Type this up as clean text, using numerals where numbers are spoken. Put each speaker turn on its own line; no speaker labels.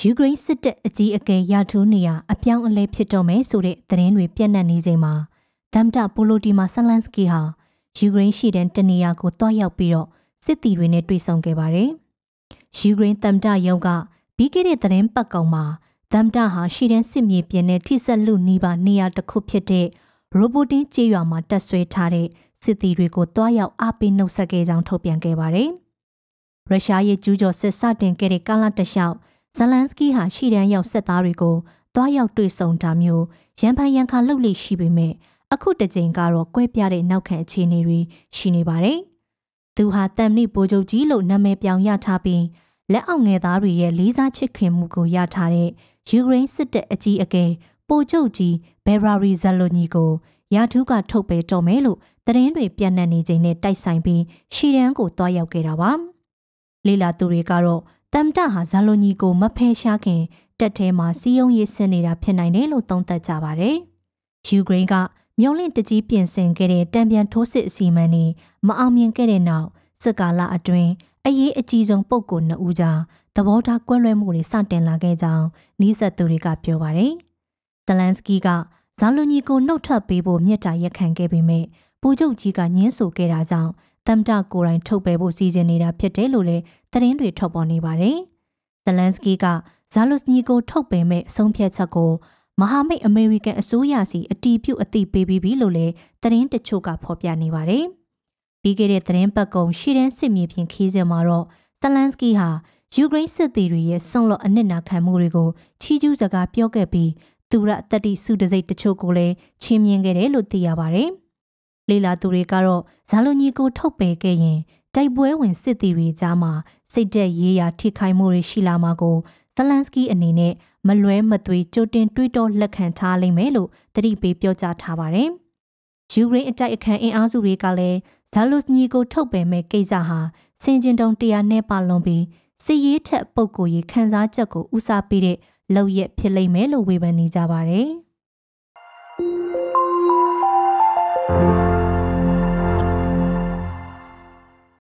ယူကရိန်းစစ်တပ်အကြီးအကဲရာထူးနေရာအပြောင်းအလဲဖြစ်တော့မယ်ဆိုတဲ့သတင်းတွေပြန့်နှံ့နေချိန်မှာသမ္မတပိုလိုဒီမာဆလန်စကီဟာယူကရိန်းရှိတဲ့တနေရာကိုတွားရောက်ပြီးတော့စစ်သည်တွေနဲ့တွေ့ဆုံခဲ့ပါတယ်။ယူကရိန်းသမ္မတရုံးကပြီးခဲ့တဲ့သတင်းပတ်ကောင်မှာသမ္မတဟာရှိတဲ့စစ်မြေပြင်နဲ့ထိစပ်လူနီးပါးနေရာတစ်ခုဖြစ်တဲ့ရိုဘိုတင်ကျေးရွာမှာတပ်ဆွဲထားတဲ့စစ်သည်တွေကိုတွားရောက်အားပေးနှုတ်ဆက်ခဲ့ကြောင်းထုတ်ပြန်ခဲ့ပါတယ်။ရုရှားရဲ့ကျူးကျော်စစ်စတင်ခဲ့တဲ့ကာလတလျှောက်ဇလန်စကီဟာရှိတဲ့ရောက်စစ်သားတွေကိုတွားရောက်တွေ့ဆုံတာမျိုးရန်ဖန်ရန်ခါလှုပ်လေရှိပေမဲ့အခုတစ်ကြိမ်ကတော့ကွဲပြားတဲ့နောက်ခံအခြေအနေတွေရှိနေပါတယ်။သူဟာတမ်နိပိုးချုပ်ကြီးလို့နာမည်ပြောင်ရထားပြီးလက်အောက်ငယ်သားတွေရဲ့လေးစားချစ်ခင်မှုကိုရထားတဲ့ယူကရိန်းစစ်တပ်အကြီးအကဲပိုးချုပ်ကြီးဘယ်ရာရီဇယ်လိုနီကိုရာထူးကထုတ်ပယ်တော်မယ်လို့သတင်းတွေပြန့်နှံ့နေချိန်နဲ့တိုက်ဆိုင်ပြီးရှီရန်ကိုတွားရောက်ခဲ့တာပါ။လေလာသူတွေကတော့တမ်တဟာဇာလိုနီကိုမဖယ်ရှားခင်တက်ထဲမှာစီးယုံရေးဆင်နေတာဖြစ်နိုင်တယ်လို့သုံးသပ်ကြပါတယ်။ယူကရိန်းကမျောလင့်တကြီးပြင်ဆင်ခဲ့တဲ့တံပြန်ထိုးစစ်အစီအမံတွေမအောင်မြင်ခဲ့တဲ့နောက်စစ်ကာလအတွင်းအရေးအကြီးဆုံးပုဂ္ဂိုလ်2ဦးကြားသဘောထားကွဲလွဲမှုတွေစတင်လာခဲ့ကြောင်းနီးစပ်သူတွေကပြောပါတယ်။ဇလန်စကီကဇာလိုနီကိုနှုတ်ထွက်ပေးဖို့မြစ်တာရက်ခံခဲ့ပေမဲ့ပူချုပ်ကြီးကညှင်းဆိုခဲ့တာကြောင့်သမ္မတကိုယ်တိုင်ထုတ်ပယ်ဖို့စီစဉ်နေတာဖြစ်တယ်လို့လည်းသတင်းတွေထွက်ပေါ်နေပါတယ်။ဇလန်စကီကဇာလိုနီကိုထုတ်ပယ်မဲ့အဆုံးဖြတ်ချက်ကိုမဟာမိတ်အမေရိကန်အစိုးရစီအတီးပြုတ်အသိပေးပြီးပြီလို့လည်းသတင်းတချို့ကဖော်ပြနေပါတယ်။ပြီးခဲ့တဲ့သတင်းပတ်ကုံရှီရန်စစ်မြေပြင်ခီးစဉ်မှာတော့ဇလန်စကီဟာယူကရိန်းစစ်သည်တွေရဲ့ဆွန့်လွတ်အနစ်နာခံမှုတွေကိုချီးကျူးစကားပြောခဲ့ပြီးသူရတတိစုတစိတ်တချို့ကိုလည်းချီးမြှင့်ခဲ့တယ်လို့သိရပါတယ်။လေလာသူတွေကတော့ဇာလိုနီကိုထုတ်ပယ်ခဲ့ရင်တိုက်ပွဲဝင်စစ်သည်တွေကြားမှာစိတ်သက်ရေးရာထိခိုက်မှုတွေရှိလာမှာကိုဇလန်စကီအနေနဲ့မလွဲမသွေကြိုတင်တွေးတောလက်ခံထားလိမ့်မယ်လို့သတိပေးပြောကြားထားပါတယ်။ယူကရိန်းအတိုက်အခံအင်အားစုတွေကလည်းဇာလိုနီကိုထုတ်ပယ်မဲ့ကိစ္စဟာစင်ကျင်တုံတရားနဲ့ပါလွန်ပြီးစစ်ရေးထက်ပုံကိုရေးခန်းစားချက်ကိုဦးစားပေးတဲ့လုပ်ရက်ဖြစ်လိမ့်မယ်လို့ဝေဖန်နေကြပါတယ်။